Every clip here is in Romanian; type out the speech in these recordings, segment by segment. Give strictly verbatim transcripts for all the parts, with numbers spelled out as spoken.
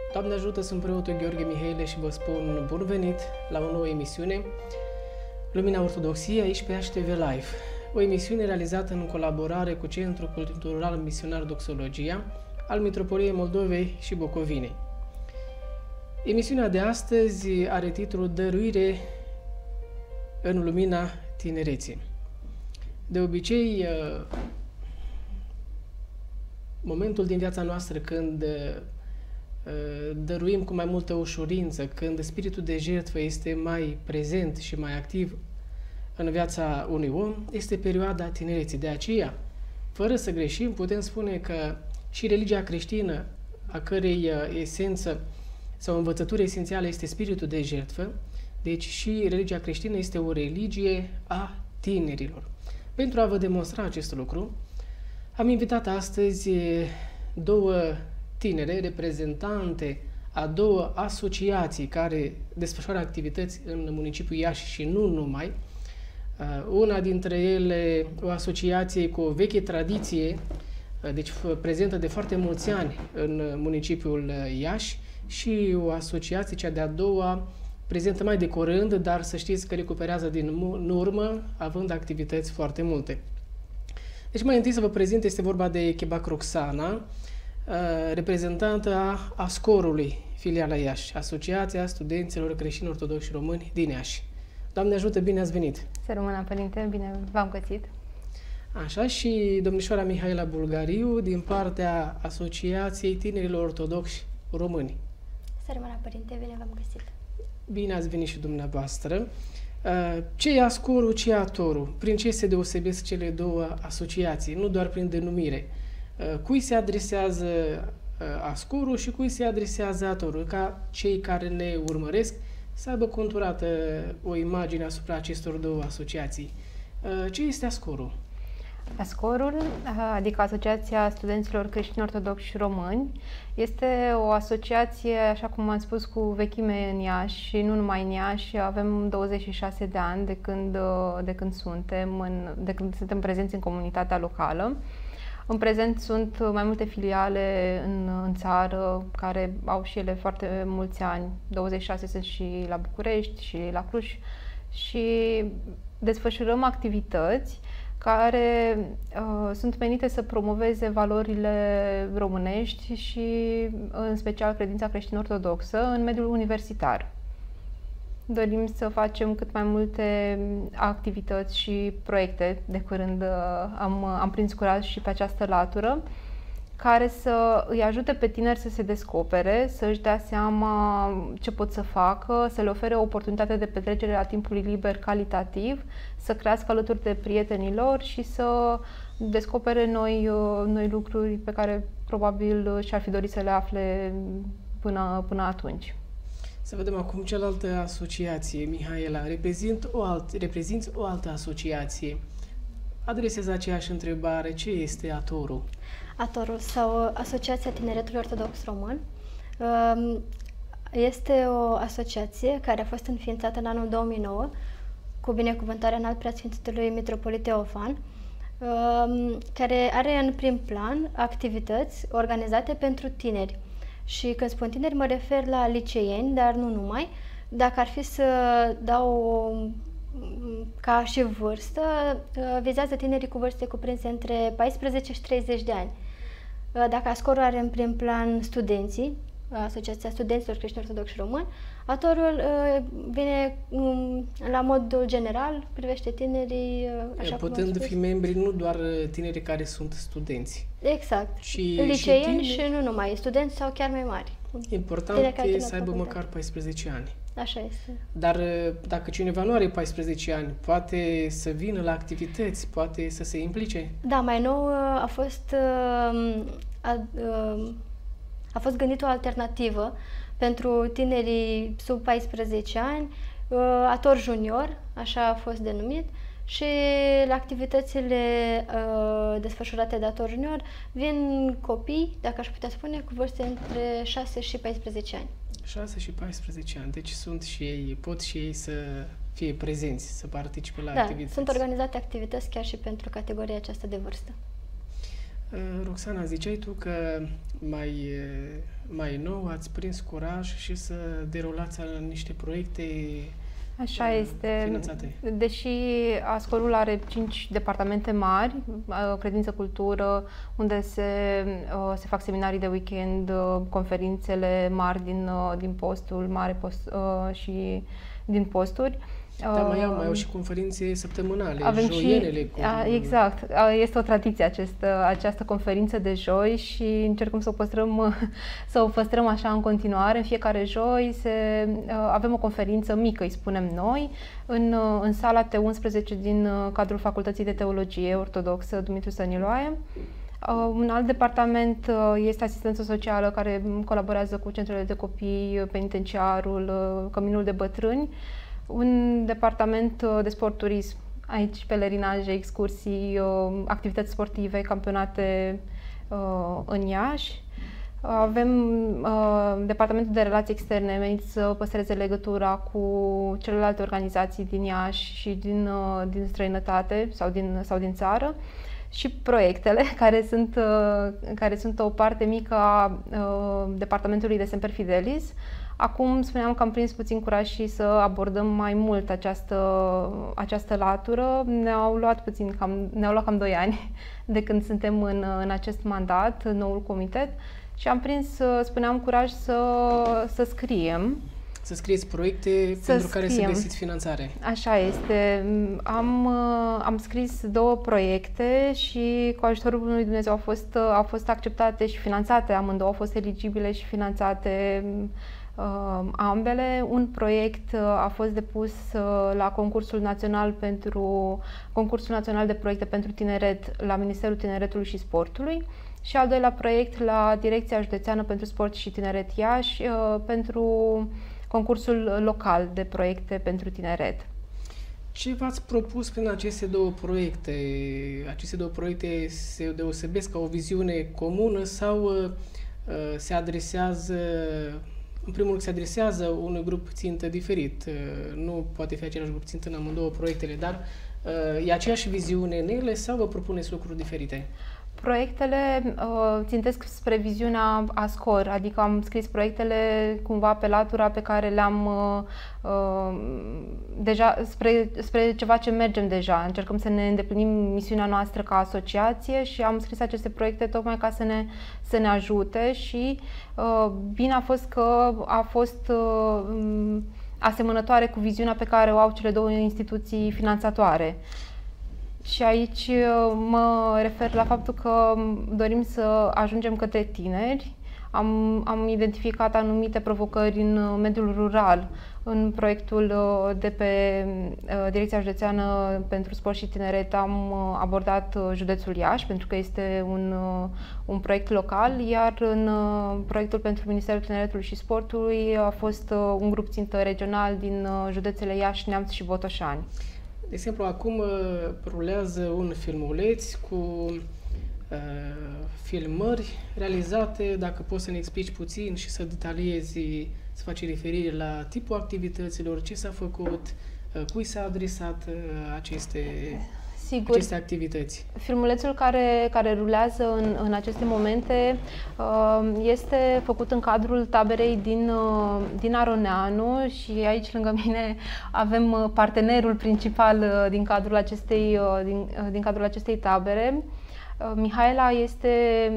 Doamne ajută, sunt preotul Gheorghe Mihaile și vă spun bun venit la o nouă emisiune Lumina Ortodoxiei aici pe H T V Live. O emisiune realizată în colaborare cu Centrul Cultural Misionar Doxologia al Mitropoliei Moldovei și Bucovinei. Emisiunea de astăzi are titlul Dăruire în lumina tinereții. De obicei, momentul din viața noastră când dăruim cu mai multă ușurință, când spiritul de jertfă este mai prezent și mai activ în viața unui om, este perioada tinereții. De aceea, fără să greșim, putem spune că și religia creștină, a cărei esență sau învățătură esențială este spiritul de jertfă, deci și religia creștină este o religie a tinerilor. Pentru a vă demonstra acest lucru, am invitat astăzi două tinere, reprezentante a două asociații care desfășoară activități în municipiul Iași și nu numai. Una dintre ele, o asociație cu o veche tradiție, deci prezentă de foarte mulți ani în municipiul Iași, și o asociație, cea de-a doua, prezentă mai de curând, dar să știți că recuperează din urmă, având activități foarte multe. Deci mai întâi să vă prezint, este vorba de Chebac Roxana, reprezentantă a ASCOR-ului, filiala Iași, Asociația Studenților Creștini Ortodoxi Români din Iași. Doamne ajută, bine ați venit! Să rămână, Părinte, bine v-am găsit! Așa, și domnișoara Mihaela Bulgariu, din partea Asociației Tinerilor Ortodoxi Români. Să rămână, Părinte, bine v-am găsit! Bine ați venit și dumneavoastră! Ce e ASCOR-ul, ce e ATOR-ul? Prin ce se deosebesc cele două asociații? Nu doar prin denumire. Cui se adresează ASCOR-ul și cui se adresează ATOR-ul? Ca cei care ne urmăresc să aibă conturată o imagine asupra acestor două asociații. Ce este ASCOR-ul? ASCOR-ul, adică Asociația Studenților Creștini Ortodoxi Români, este o asociație, așa cum am spus, cu vechime în Iași și nu numai în Iași. Avem douăzeci și șase de ani de când, de când suntem, în, de când suntem prezenți în comunitatea locală. În prezent sunt mai multe filiale în, în țară care au și ele foarte mulți ani. douăzeci și șase sunt și la București și la Cluj și desfășurăm activități care uh, sunt menite să promoveze valorile românești și în special credința creștin-ortodoxă în mediul universitar. Dorim să facem cât mai multe activități și proiecte, de curând am, am prins curaj și pe această latură, care să îi ajute pe tineri să se descopere, să își dea seama ce pot să facă, să le ofere o oportunitate de petrecere a timpului liber calitativ, să crească alături de prietenii lor și să descopere noi, noi lucruri pe care probabil și-ar fi dorit să le afle până, până atunci. Să vedem acum cealaltă asociație, Mihaela. Reprezint o, alt, reprezinți o altă asociație. Adresez aceeași întrebare. Ce este ATOR-ul? ATOR-ul sau Asociația Tineretului Ortodox Român este o asociație care a fost înființată în anul două mii nouă cu binecuvântarea înalt preasfințitului Mitropolit Teofan, care are în prim plan activități organizate pentru tineri. Și când spun tineri, mă refer la liceeni, dar nu numai. Dacă ar fi să dau ca și vârstă, vizează tinerii cu vârste cuprinse între paisprezece și treizeci de ani. Dacă ASCOR-ul are în prim plan studenții, Asociația Studenților Creștini Ortodoxi Români, ATOR-ul vine la modul general, privește tinerii, așa putând fi membri nu doar tinerii care sunt studenți. Exact. Și, liceeni și, și nu numai, studenți sau chiar mai mari. Important e să aibă măcar paisprezece ani. Așa este. Dar dacă cineva nu are paisprezece ani, poate să vină la activități, poate să se implice? Da, mai nou a fost, a, a fost gândit o alternativă pentru tinerii sub paisprezece ani, ATOR Junior, așa a fost denumit, și la activitățile uh, desfășurate de ATOR Junior vin copii, dacă aș putea spune, cu vârste între șase și paisprezece ani. șase și paisprezece ani, deci sunt și ei, pot și ei să fie prezenți, să participe la da, activități. Sunt organizate activități chiar și pentru categoria aceasta de vârstă. Roxana, ziceai tu că mai, mai nou ați prins curaj și să derulați niște proiecte Așa este. finanțate. Deși Ascorul are cinci departamente mari, credință, cultură, unde se, se fac seminarii de weekend, conferințele mari din, din postul mare post, și din posturi. Da, mai au, mai au și conferințe săptămânale, avem joienele. Și, cu... Exact. Este o tradiție acest, această conferință de joi și încercăm să o păstrăm, să o păstrăm așa în continuare. În fiecare joi se, avem o conferință mică, îi spunem noi, în, în sala T unsprezece din cadrul Facultății de Teologie Ortodoxă Dumitru Stăniloae. Un alt departament este asistență socială, care colaborează cu centrele de copii, penitenciarul, Căminul de Bătrâni. Un departament de sport-turism, aici pelerinaje, excursii, activități sportive, campionate în Iași. Avem departamentul de relații externe, menit să păstreze legătura cu celelalte organizații din Iași și din, din străinătate sau din, sau din țară. Și proiectele, care sunt, care sunt o parte mică a departamentului de Semper Fidelis. Acum spuneam că am prins puțin curaj și să abordăm mai mult această, această latură. Ne-au luat puțin, cam, ne-au luat cam doi ani de când suntem în, în acest mandat, în noul comitet, și am prins, spuneam, curaj să, să scriem. Să scrieți proiecte să pentru scriem. care să găsiți finanțare. Așa este. Am, am scris două proiecte și cu ajutorul lui Dumnezeu au fost, au fost acceptate și finanțate. Amândouă au fost eligibile și finanțate uh, ambele. Un proiect a fost depus uh, la concursul național pentru concursul național de proiecte pentru tineret la Ministerul Tineretului și Sportului. Și al doilea proiect la Direcția Județeană pentru Sport și Tineret Iași uh, pentru concursul local de proiecte pentru tineret. Ce v-ați propus prin aceste două proiecte? Aceste două proiecte se deosebesc ca o viziune comună sau uh, se adresează, în primul rând se adresează unui grup țintă diferit? Uh, nu poate fi același grup țintă în amândouă proiectele, dar uh, e aceeași viziune în ele sau vă propuneți lucruri diferite? Proiectele uh, țintesc spre viziunea Ascor, adică am scris proiectele cumva pe latura pe care le-am uh, uh, deja, spre, spre ceva ce mergem deja. Încercăm să ne îndeplinim misiunea noastră ca asociație și am scris aceste proiecte tocmai ca să ne, să ne ajute și uh, bine a fost că a fost uh, asemănătoare cu viziunea pe care o au cele două instituții finanțatoare. Și aici mă refer la faptul că dorim să ajungem către tineri. Am, am identificat anumite provocări în mediul rural. În proiectul de pe Direcția Județeană pentru Sport și Tineret am abordat județul Iași, pentru că este un, un proiect local, iar în proiectul pentru Ministerul Tineretului și Sportului a fost un grup țintă regional din județele Iași, Neamț și Botoșani. De exemplu, acum rulează un filmuleț cu uh, filmări realizate, dacă poți să ne explici puțin și să detaliezi, să faci referire la tipul activităților, ce s-a făcut, uh, cui s-a adresat uh, aceste, Sigur. aceste activități. Filmulețul care, care rulează în, în aceste momente uh, este făcut în cadrul taberei din, uh, din Aroneanu și aici lângă mine avem uh, partenerul principal uh, din, cadrul acestei, uh, din, uh, din cadrul acestei tabere. Uh, Mihaela este,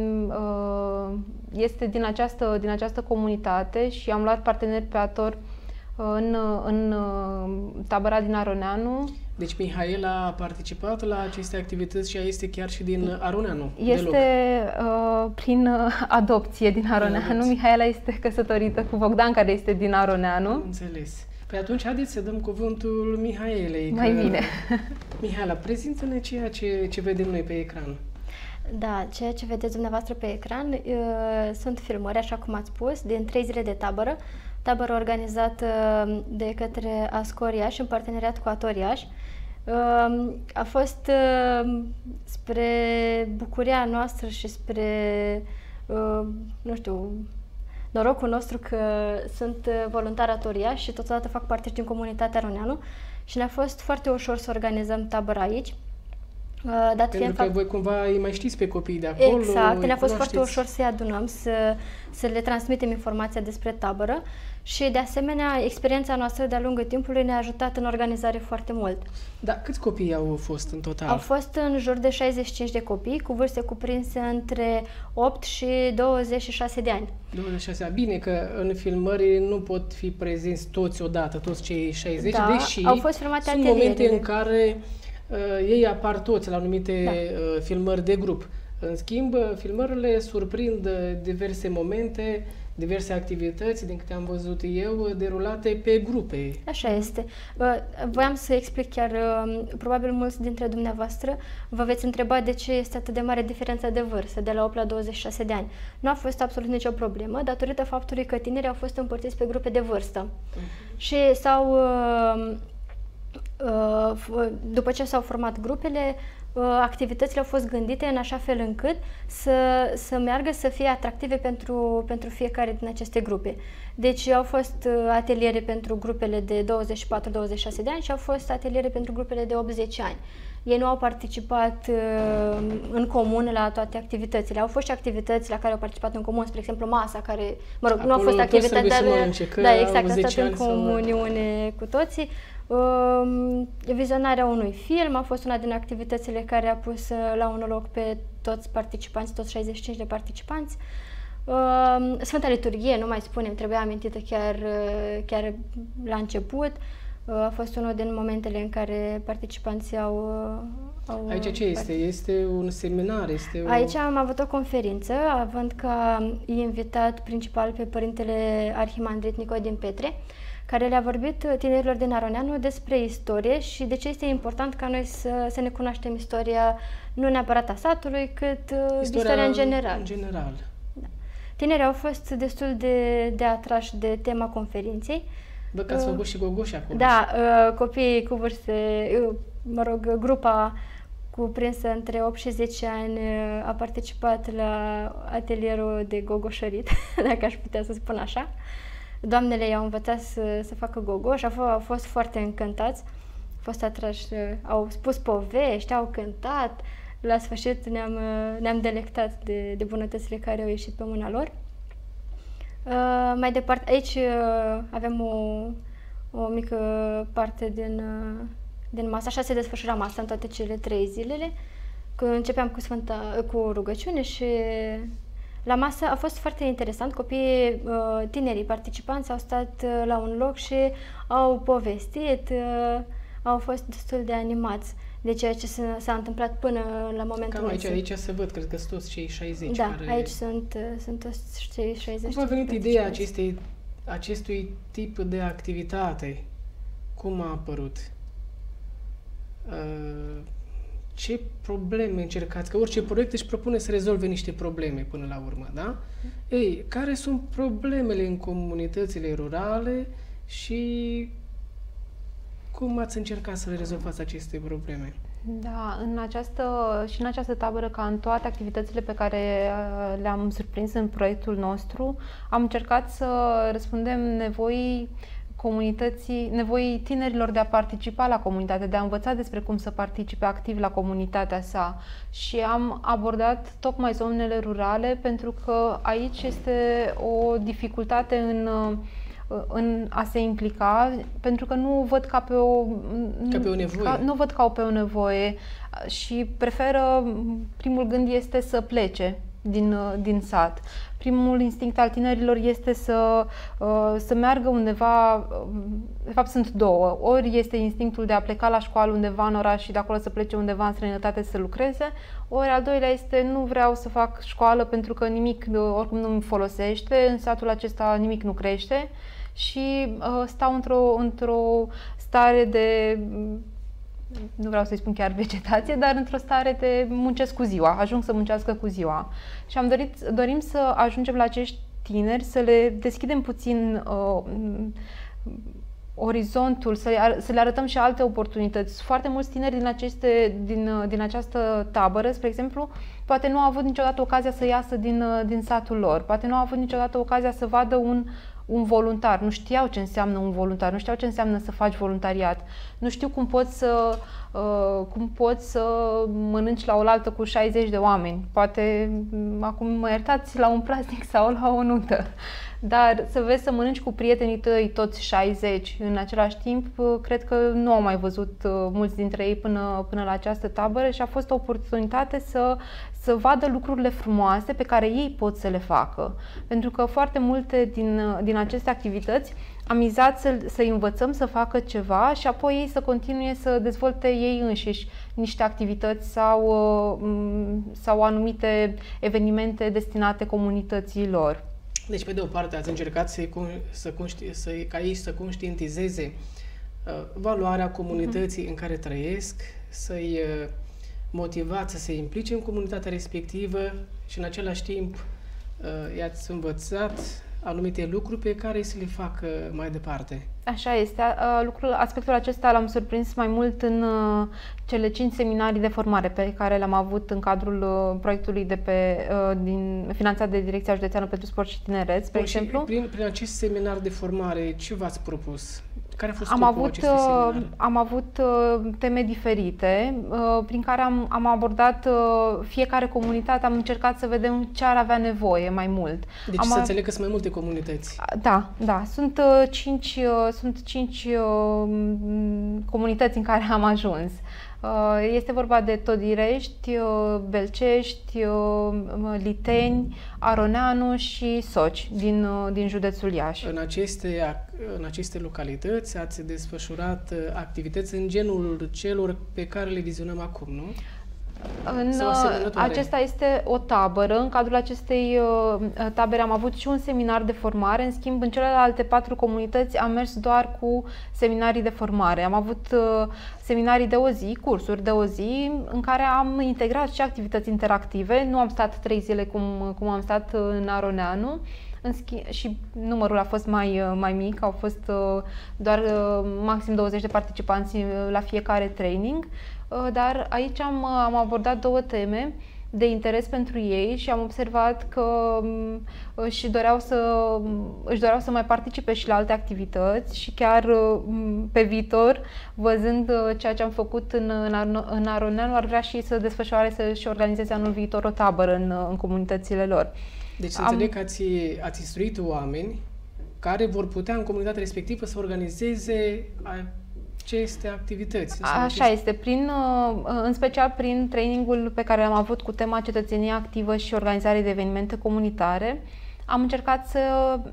uh, este din, această, din această comunitate și am luat partener pe actor în, în tabăra din Aroneanu. Deci Mihaela a participat la aceste activități și ea este chiar și din Aroneanu. Este uh, prin adopție din Aroneanu. Adopție. Mihaela este căsătorită cu Bogdan, care este din Aroneanu. Am înțeles. Păi atunci haideți să dăm cuvântul Mihaelei. Mai bine. Mihaela, prezintă-ne ceea ce, ce vedem noi pe ecran. Da, ceea ce vedeți dumneavoastră pe ecran uh, sunt filmări, așa cum ați spus, din trei zile de tabără. Tabără organizată de către Ascor Iași în parteneriat cu Ator Iași. A fost spre bucuria noastră și spre, nu știu, norocul nostru că sunt voluntari Ator Iași și totodată fac parte din comunitatea Aroneanu și ne-a fost foarte ușor să organizăm tabăra aici. Dat Pentru fiind că fapt... voi cumva îi mai știți pe copiii de acolo. Exact, ne-a fost foarte ușor să-i adunăm, să, să le transmitem informația despre tabără și, de asemenea, experiența noastră de-a lungul timpului ne-a ajutat în organizare foarte mult. Da, câți copii au fost în total? Au fost în jur de șaizeci și cinci de copii, cu vârste cuprinse între opt și douăzeci și șase de ani. douăzeci și șase. Bine că în filmări nu pot fi prezenți toți odată, toți cei șaizeci, Da, deși au fost filmate sunt atelierele. momente în care uh, ei apar toți la anumite Da. uh, filmări de grup. În schimb, uh, filmările surprind uh, diverse momente, diverse activități, din câte am văzut eu, derulate pe grupe. Așa este. Voiam să explic chiar, probabil mulți dintre dumneavoastră vă veți întreba de ce este atât de mare diferența de vârstă, de la opt la douăzeci și șase de ani. Nu a fost absolut nicio problemă, datorită faptului că tinerii au fost împărțiți pe grupe de vârstă. Uh-huh. Și s-au, după ce s-au format grupele, activitățile au fost gândite în așa fel încât să, să meargă să fie atractive pentru, pentru fiecare din aceste grupe. Deci au fost ateliere pentru grupele de douăzeci și patru douăzeci și șase de ani și au fost ateliere pentru grupele de optzeci ani. Ei nu au participat uh, în comun la toate activitățile. Au fost și activități la care au participat în comun, spre exemplu masa, care, mă rog, acolo nu a fost activitate, dar mănânce, da, exact, a stat în sau... comuniune cu toții. Uh, vizionarea unui film a fost una din activitățile care a pus la un loc pe toți participanți, toți șaizeci și cinci de participanți. Uh, Sfânta Liturghie, nu mai spunem, trebuia amintită chiar, chiar la început. A fost unul din momentele în care participanții au... au Aici ce este? Este un seminar? Este o... Aici am avut o conferință, având ca invitat principal pe Părintele Arhimandrit Nicodem Petre, care le-a vorbit tinerilor din Aroneanu despre istorie și de ce este important ca noi să, să ne cunoaștem istoria, nu neapărat a satului, cât istoria, istoria în general. În general. Da. Tinerii au fost destul de, de atrași de tema conferinței. Bă, că ați făcut și gogoși acolo. Da, uh, copiii cu vârste, uh, mă rog, grupa cuprinsă între opt și zece ani uh, a participat la atelierul de gogoșărit, dacă aș putea să spun așa. Doamnele i-au învățat să, să facă gogoși, au, au fost foarte încântați, au fost atrași, uh, au spus povești, au cântat, la sfârșit ne-am, uh, ne-am delectat de, de bunătățile care au ieșit pe mâna lor. Uh, mai departe, aici uh, avem o, o mică parte din, uh, din masă, așa se desfășura masa în toate cele trei zilele. Când începeam cu, Sfânta, cu rugăciune și la masă a fost foarte interesant. Copiii, uh, tinerii participanți au stat uh, la un loc și au povestit, uh, au fost destul de animați de ceea ce s-a întâmplat până la momentul Cam aici, aici se văd, cred că sunt toți cei șaizeci. Da, care... aici sunt, sunt toți cei șaizeci. Cum a venit ideea acestei, acestui tip de activitate? Cum a apărut? Ce probleme încercați? Că orice proiect își propune să rezolve niște probleme până la urmă, da? Ei, care sunt problemele în comunitățile rurale și cum ați încercat să le rezolvați aceste probleme? Da, în această, și în această tabără, ca în toate activitățile pe care le-am surprins în proiectul nostru, am încercat să răspundem nevoii comunității, nevoii tinerilor de a participa la comunitate, de a învăța despre cum să participe activ la comunitatea sa. Și am abordat tocmai zonele rurale pentru că aici este o dificultate în în a se implica, pentru că nu văd ca pe o, ca pe o nevoie. Ca, nu văd ca pe o nevoie și preferă, primul gând este să plece din, din sat. Primul instinct al tinerilor este să, să meargă undeva, de fapt sunt două, ori este instinctul de a pleca la școală undeva în oraș și de acolo să plece undeva în străinătate să lucreze, ori al doilea este nu vreau să fac școală pentru că nimic oricum nu îmi folosește, în satul acesta nimic nu crește și uh, stau într-o, într-o stare de, nu vreau să-i spun chiar vegetație, dar într-o stare de muncesc cu ziua, ajung să muncească cu ziua. Și am dorit, dorim să ajungem la acești tineri, să le deschidem puțin uh, orizontul, să le, să le arătăm și alte oportunități. Foarte mulți tineri din, aceste, din, din această tabără, spre exemplu, poate nu au avut niciodată ocazia să iasă din, din satul lor, poate nu au avut niciodată ocazia să vadă un, un voluntar, nu știau ce înseamnă un voluntar, nu știau ce înseamnă să faci voluntariat, nu știu cum poți să, uh, cum poți să mănânci la oaltă cu șaizeci de oameni, poate acum mă iertați la un praznic sau la o nuntă. Dar să vezi să mănânci cu prietenii tăi toți șaizeci în același timp, cred că nu au mai văzut mulți dintre ei până, până la această tabără și a fost o oportunitate să, să vadă lucrurile frumoase pe care ei pot să le facă. Pentru că foarte multe din, din aceste activități am mizat să, să învățăm să facă ceva și apoi ei să continue să dezvolte ei înșiși niște activități sau, sau anumite evenimente destinate comunității lor. Deci, pe de o parte, ați încercat să, să, să, ca ei să conștientizeze uh, valoarea comunității uh-huh. în care trăiesc, să-i uh, motivați să se implice în comunitatea respectivă și, în același timp, uh, i-ați învățat anumite lucruri pe care să le facă mai departe. Așa este. Lucrul, aspectul acesta l-am surprins mai mult în cele cinci seminarii de formare pe care le-am avut în cadrul proiectului de pe, din, finanțat de Direcția Județeană pentru Sport și Tineret, spre exemplu. Prin, prin acest seminar de formare, ce v-ați propus? Care a fost am avut, am avut teme diferite, prin care am, am abordat fiecare comunitate, am încercat să vedem ce ar avea nevoie mai mult. Deci am să înțeleg că sunt mai multe comunități. Da, da. Sunt cinci, sunt cinci comunități în care am ajuns. Este vorba de Todirești, Belcești, Liteni, Aroneanu și Soci din, din județul Iași. În aceste, în aceste localități ați desfășurat activități în genul celor pe care le vizionăm acum, nu? În, acesta este o tabără. În cadrul acestei uh, tabere am avut și un seminar de formare. În schimb, în celelalte patru comunități am mers doar cu seminarii de formare. Am avut uh, seminarii de o zi, cursuri de o zi, în care am integrat și activități interactive. Nu am stat trei zile cum, cum am stat în Aroneanu. În schimb, și numărul a fost mai, mai mic, au fost uh, doar uh, maxim douăzeci de participanți la fiecare training. Dar aici am, am abordat două teme de interes pentru ei și am observat că își doreau să, își doreau să mai participe și la alte activități și chiar pe viitor, văzând ceea ce am făcut în, în Aroneanu, ar vrea și să desfășoare, să-și organizeze anul viitor o tabără în, în comunitățile lor. Deci să înțeleg că ați, ați instruit oameni care vor putea în comunitatea respectivă să organizeze aceste activități. Așa este, prin, în special prin trainingul pe care l-am avut cu tema cetățenie activă și organizare de evenimente comunitare, am încercat să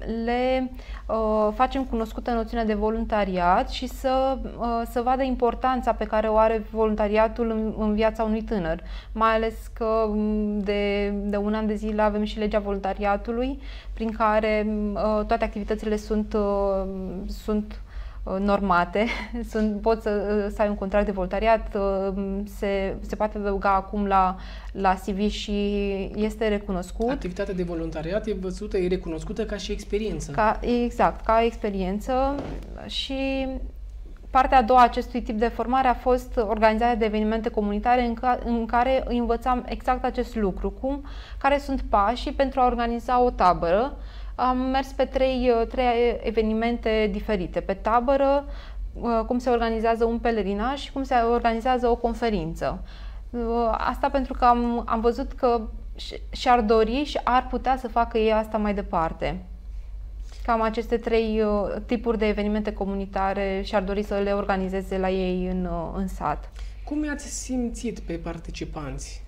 le uh, facem cunoscută noțiunea de voluntariat și să, uh, să vadă importanța pe care o are voluntariatul în, în viața unui tânăr. Mai ales că de, de un an de zile avem și legea voluntariatului, prin care uh, toate activitățile sunt, uh, sunt normate, sunt, poți să, să ai un contract de voluntariat, se, se poate adăuga acum la, la C V și este recunoscut. Activitatea de voluntariat e văzută, e recunoscută ca și experiență. Ca, exact, ca experiență și partea a doua a acestui tip de formare a fost organizarea de evenimente comunitare în, ca, în care învățam exact acest lucru, cum, care sunt pașii pentru a organiza o tabără. Am mers pe trei, trei evenimente diferite. Pe tabără, cum se organizează un pelerinaj și cum se organizează o conferință. Asta pentru că am, am văzut că și-ar dori și ar putea să facă ei asta mai departe. Cam aceste trei tipuri de evenimente comunitare și-ar dori să le organizeze la ei în, în sat. Cum i-ați simțit pe participanți?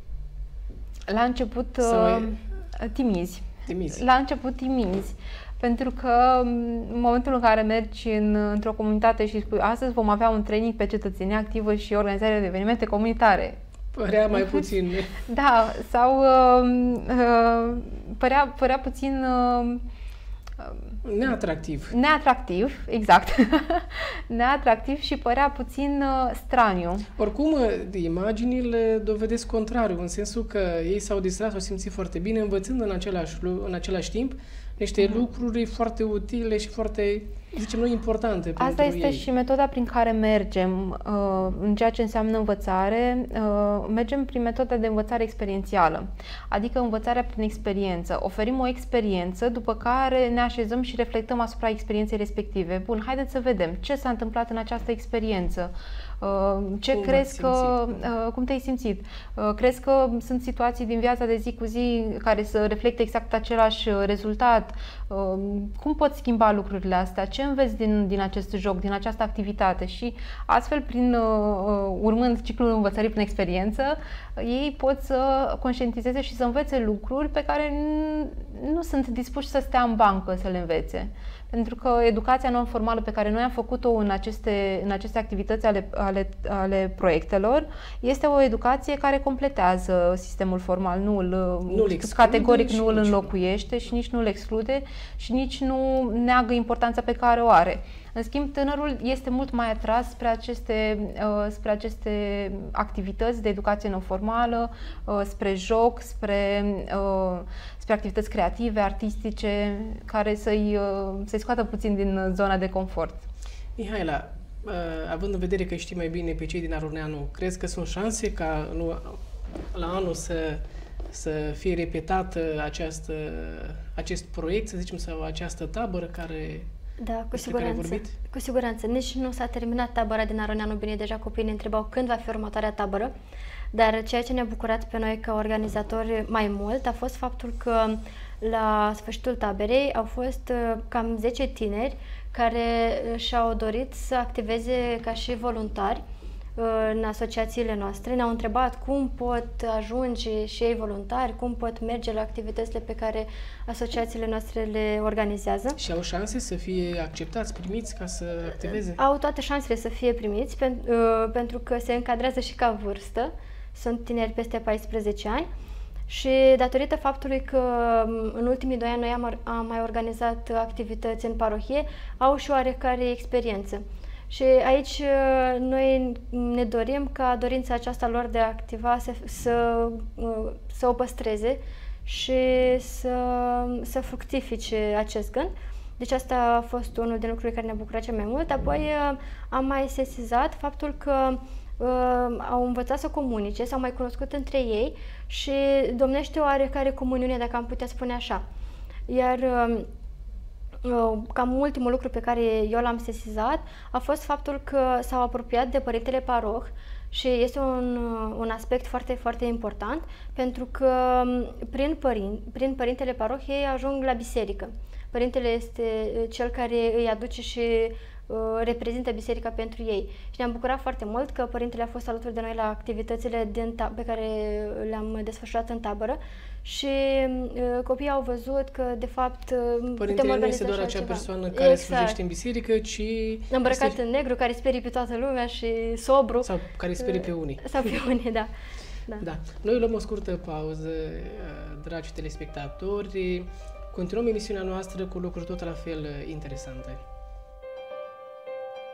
La început, Să... timizi. Timizi. La început timizi, pentru că în momentul în care mergi în, într-o comunitate și spui astăzi vom avea un training pe cetățenie activă și organizarea de evenimente comunitare. Părea mai puțin. Da, sau uh, uh, părea, părea puțin... Uh, Neatractiv. Neatractiv, exact. Neatractiv și părea puțin uh, straniu. Oricum, imaginile dovedesc contrariu, în sensul că ei s-au distrat, s-au simțit foarte bine, învățând în același, în același timp niște uh-huh. lucruri foarte utile și foarte, zicem noi, importante Asta pentru este ei. și metoda prin care mergem uh, în ceea ce înseamnă învățare. Uh, mergem prin metoda de învățare experiențială, adică învățarea prin experiență. Oferim o experiență, după care ne așezăm și reflectăm asupra experienței respective. Bun, haideți să vedem ce s-a întâmplat în această experiență. Uh, ce cum crezi că, uh, cum te-ai simțit? Uh, crezi că sunt situații din viața de zi cu zi care să reflecte exact același rezultat? Uh, cum poți schimba lucrurile astea? Ce înveți din, din acest joc, din această activitate? Și astfel, prin uh, urmând ciclul învățării prin experiență, ei pot să conștientizeze și să învețe lucruri pe care nu sunt dispuși să stea în bancă să le învețe. Pentru că educația non-formală pe care noi am făcut-o în aceste, în aceste activități ale, ale, ale proiectelor este o educație care completează sistemul formal, nu îl, nu categoric nu îl înlocuiește și nici nu îl exclude și nici nu neagă importanța pe care o are. În schimb, tânărul este mult mai atras spre aceste, uh, spre aceste activități de educație non-formală, uh, spre joc, spre, uh, spre activități creative, artistice, care să-i, uh, să-i scoată puțin din zona de confort. Mihaela, uh, având în vedere că știi mai bine pe cei din Aruneanu, crezi că sunt șanse ca nu, la anul să, să fie repetată această, acest proiect, să zicem, sau această tabără care... Da, cu siguranță. Cu siguranță. Nici nu s-a terminat tabăra din Aruneanu. Bine, deja copiii ne întrebau când va fi următoarea tabără. Dar ceea ce ne-a bucurat pe noi ca organizatori mai mult a fost faptul că la sfârșitul taberei au fost cam zece tineri care și-au dorit să activeze ca și voluntari în asociațiile noastre. Ne-au întrebat cum pot ajunge și ei voluntari, cum pot merge la activitățile pe care asociațiile noastre le organizează. Și au șanse să fie acceptați, primiți ca să activeze? Au toate șansele să fie primiți, pen, uh, pentru că se încadrează și ca vârstă. Sunt tineri peste paisprezece ani. Și datorită faptului că în ultimii doi ani noi am, am mai organizat activități în parohie, au și oarecare experiență. Și aici noi ne dorim ca dorința aceasta lor de a activa să, să, să o păstreze și să, să fructifice acest gând. Deci asta a fost unul din lucrurile care ne-a bucurat cel mai mult. Apoi am mai sesizat faptul că uh, au învățat să comunice, s-au mai cunoscut între ei și domnește o oarecare comuniune, dacă am putea spune așa. Iar uh, cam ultimul lucru pe care eu l-am sesizat a fost faptul că s-au apropiat de Părintele Paroh și este un, un aspect foarte, foarte important, pentru că prin, părin, prin Părintele Paroh ei ajung la biserică. Părintele este cel care îi aduce și uh, reprezintă biserica pentru ei. Și ne-am bucurat foarte mult că Părintele a fost alături de noi la activitățile din pe care le-am desfășurat în tabără și uh, copiii au văzut că, de fapt, Părintele nu este doar acea ceva. persoană care exact. slujește în biserică, ci... îmbrăcat este... în negru, care sperie pe toată lumea și sobru. Sau care sperie pe unii. Sau pe unii, da. Da. Da. Noi luăm o scurtă pauză, dragi telespectatori. Continuăm emisiunea noastră cu lucruri tot la fel interesante.